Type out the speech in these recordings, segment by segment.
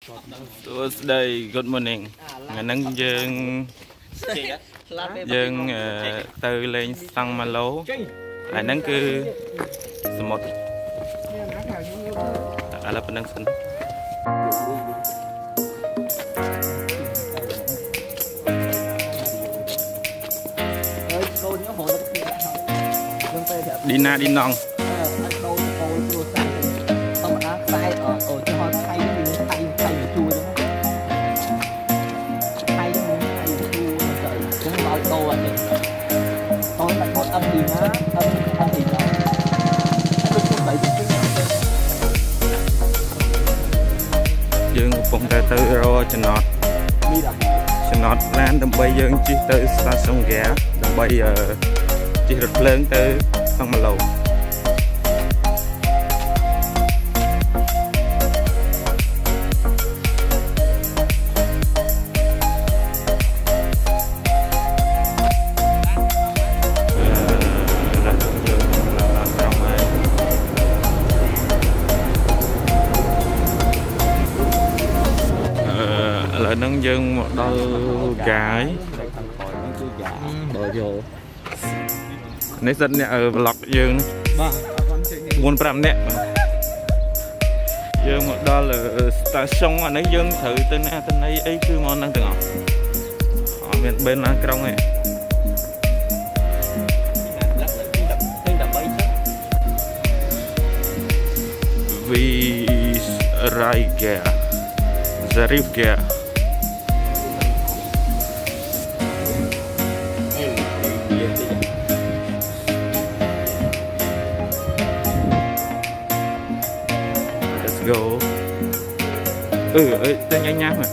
Today, good morning. Ngày nắng dương từ lên sang mà lố. Ngày nắng cứ một là phần năng sinh. Đi na đi nong. Dương cũng tới rồi cho nó lan đầm bay dương chỉ tới xa sông ghé đầm bay chỉ rất lớn tới sông mà lầu là nâng dân một đôi gái nấy dân nè ở vlog dương buôn pram nè dương một đôi là station mà nấy dân thử tên này ấy cứ món năng từng ngọc họ bên ăn trong này vì rai gà Zarif kìa. Let's go. Tên nhanh nháp mà.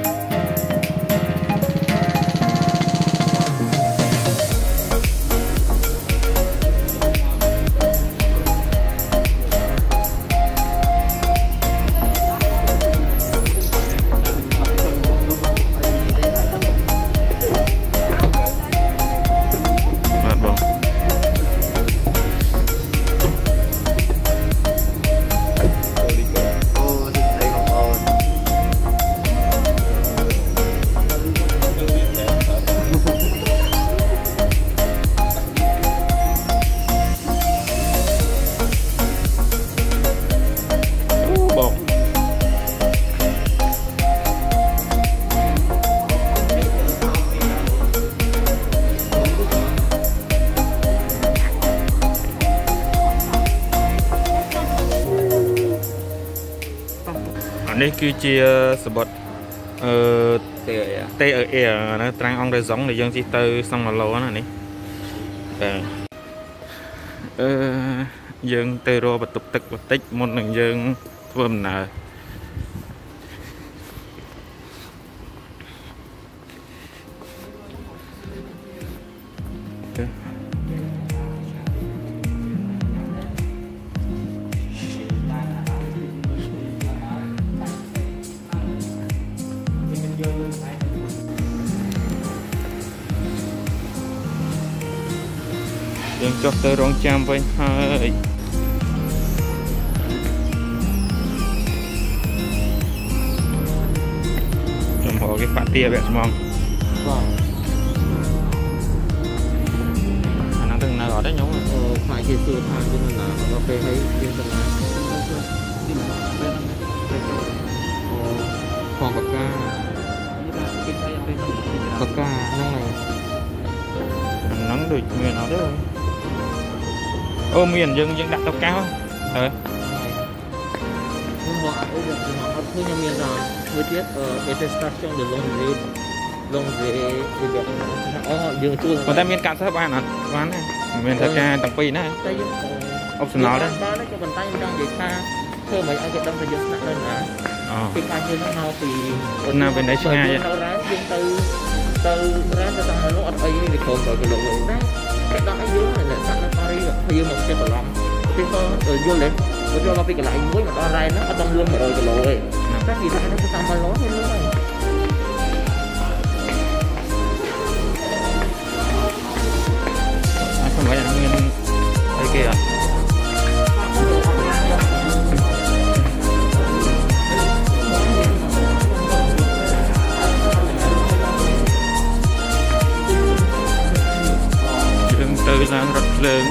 Đây cứ chia spot tê ở air nó trang ong đời giống để dân chỉ từ xong mà lâu này dân từ rồi bật tục tức bật tích một lần dân vườn nở dân cho tới rong cham với hơi trong họ cái phát tia vậy mong nó từng nào ở đấy nhúng phải chia sẻ thang cho nên là nó phải thấy riêng từng này còn bạc ca năng này nắng được miền nào đấy ô miền dân đặt tàu cao rồi nhưng mà ở bên họ thu nhập miền nào mới biết cái station để lông về việc họ dừng chui còn ta miền cạn sao bạn ạ quán này miền thật ra tầng pi này optional đấy cho bàn tay đang để xa thôi mấy anh cái đâm thời gian nặng lên là cái khai như thế nào thì nào bên đấy chưa ngay từ ra cho tăng nó ở đây thì còn rồi cái lộ đấy cái đó dưới này là sẵn nó Paris rồi bây giờ mình sẽ phải làm thì tôi vô lên tôi cho nó cái lại với mà to ra nó ở trong luôn mà rồi cái lộ ấy cái gì thay nó sẽ tăng mà lối lên luôn này không phải là nó nguyên đây kia lớn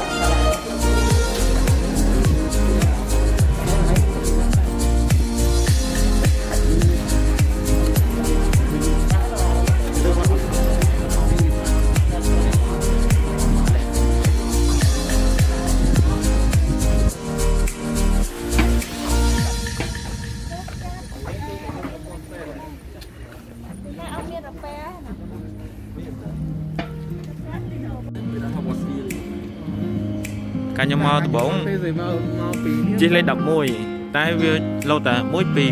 cả nhóm mò từ bóng chỉ lên đập môi tay vừa lâu ta môi pì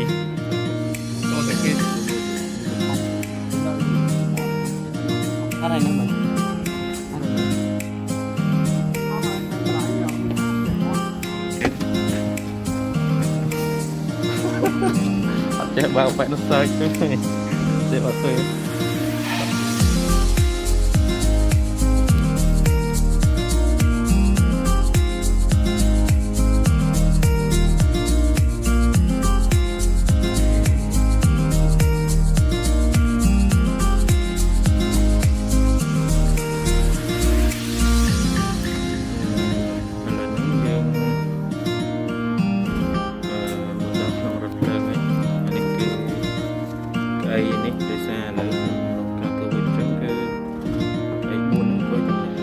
chạy vào phải nó sơi để vào sơi ini desa lalu kalau berjam ke baik pun kau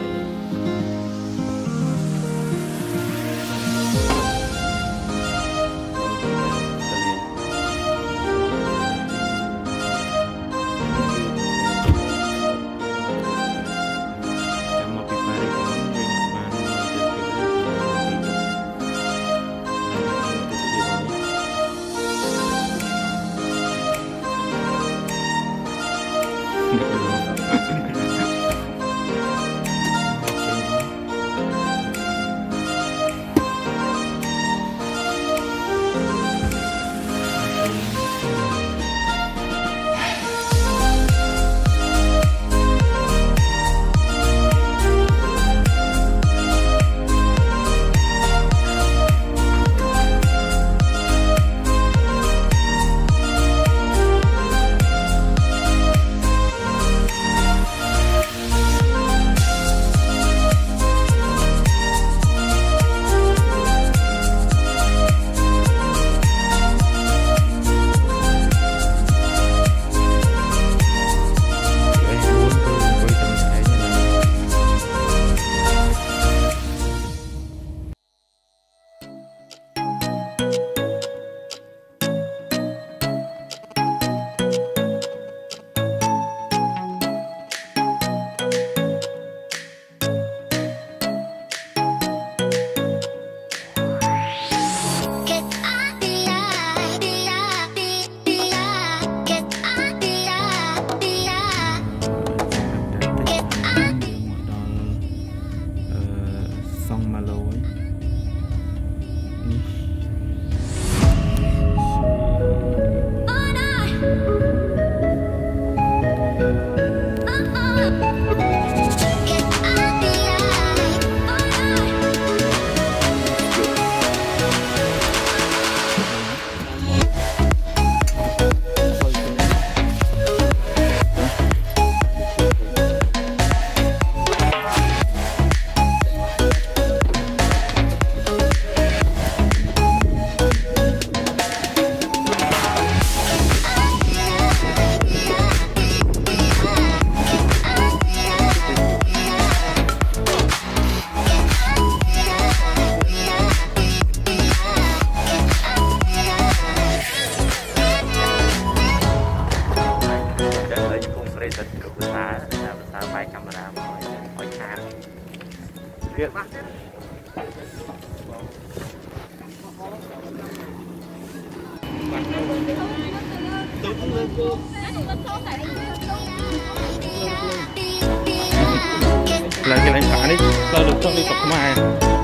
lagi lain kali kalau dokter di top kemarin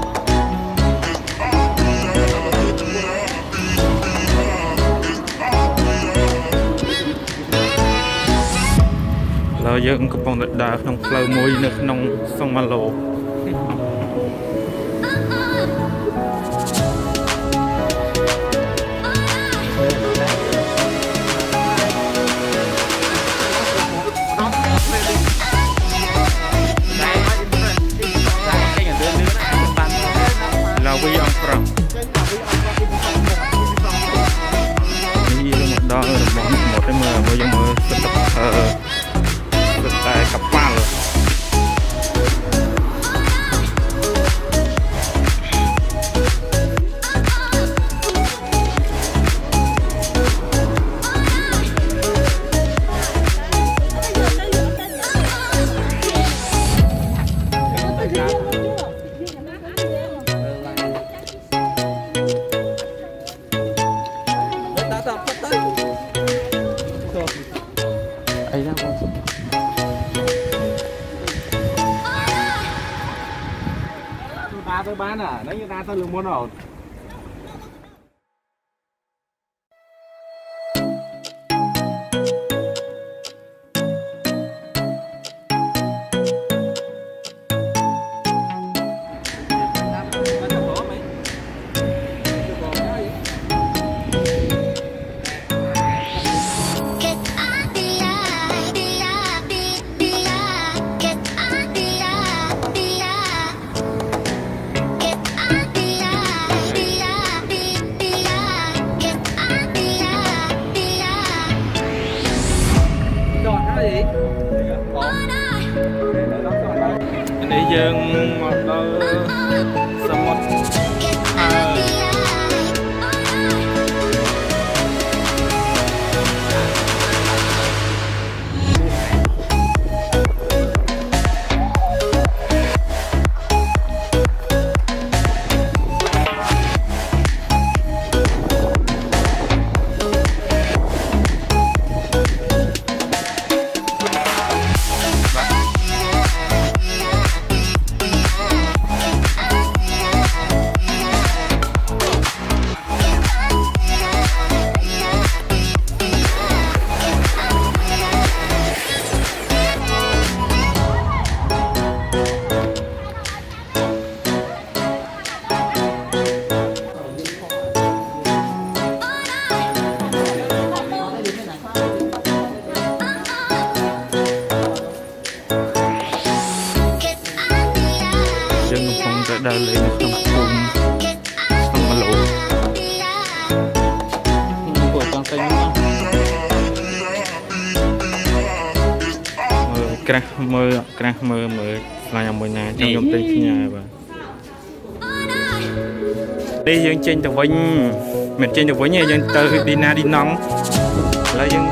เราយើងកំពុងតែដើរក្នុងផ្លូវមួយនៅក្នុងសង្មាឡូ Hãy subscribe cho kênh Ghiền Mì Gõ để không bỏ lỡ ta tới bán à, nếu như ta tới lương muốn rồi. Đây dương một đôi sâm một đời lên không cùng không có lỗ của con kênh mơ là nhà mình nè trong dòng tin nhà và đi dân trên tàu vinh mình trên tàu vinh nhà dân từ đi na đi nóng là dân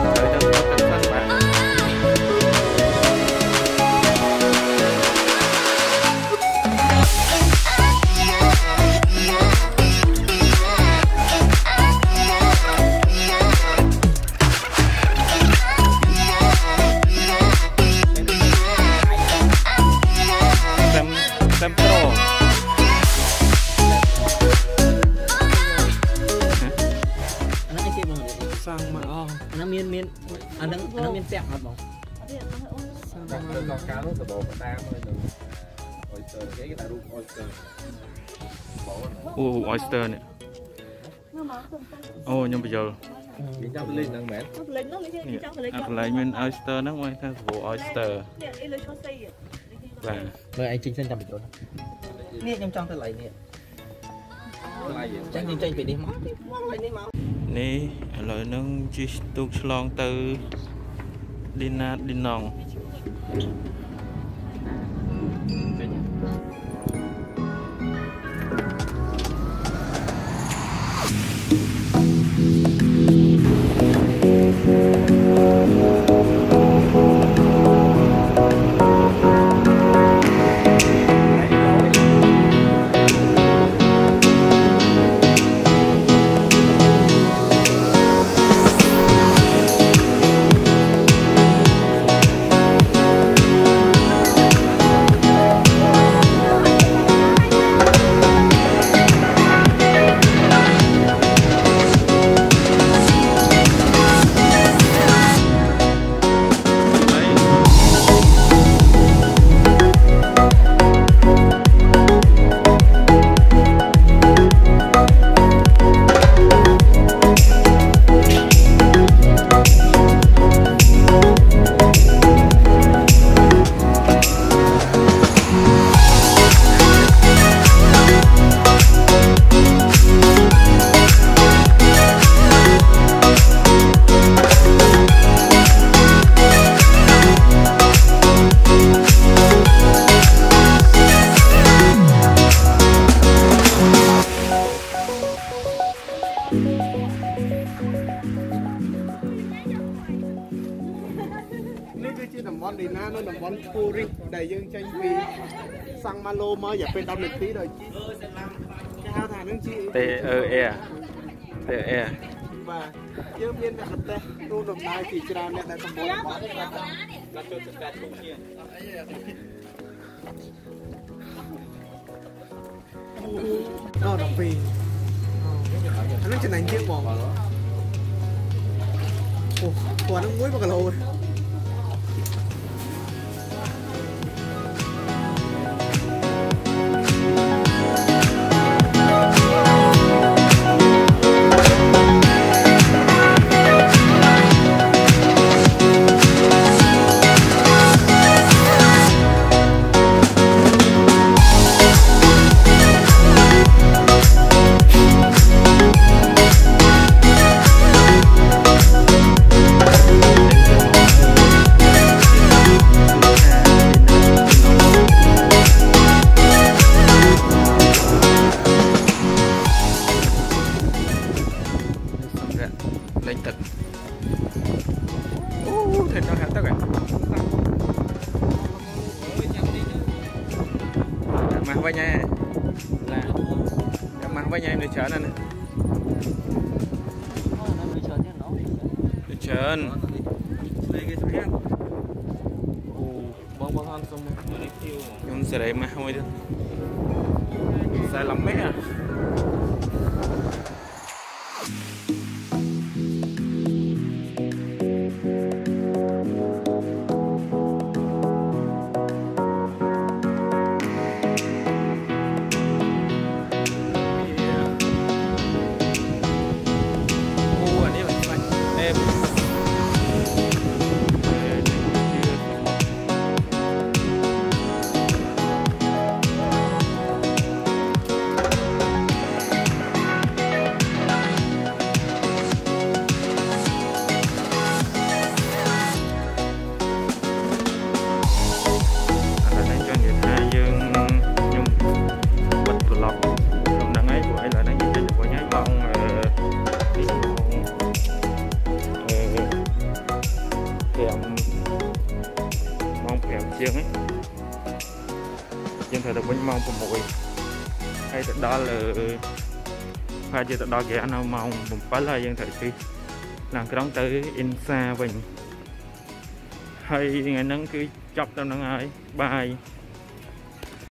miên anh đang miên sẹo hả bông? Con cá nó từ bộ ta mới được oyster cái ta rút oyster. Oyster này. Nhưng bây giờ mình trong lên đang mệt. Lấy mình oyster nó ngoài theo bộ oyster. Và mời anh Trinh xem chăm chỗ này. Nè em trong cái lấy nè. Tranh phải đi máu đi máu. Nè lời nâng chỉ tuột long từ đi nòng. đi na nó nằm bón puri đầy dương tranh vì sang malo mới giờ bên đông lịch tí rồi cái hao thả nước chị T E và dương miên là thật đấy luôn đồng nai thì ra nè đại cầm bò đồng phi anh nói chuyện này chiếc bò quả nó muối vào cả lầu lên thật thịt nó hết tất cả mà với nha là mà với nha em đi chợ này nè đi chợ chúng sẽ để mà thôi đi sai lắm mấy à dương ấy dương thời được bánh mong của mũi hay từ đó là phải chỉ từ đó kìa nó mong bụng phá lại dương thời khi làm cái đón tới in xa mình hay ngày nắng cứ chọc trong nắng ai bài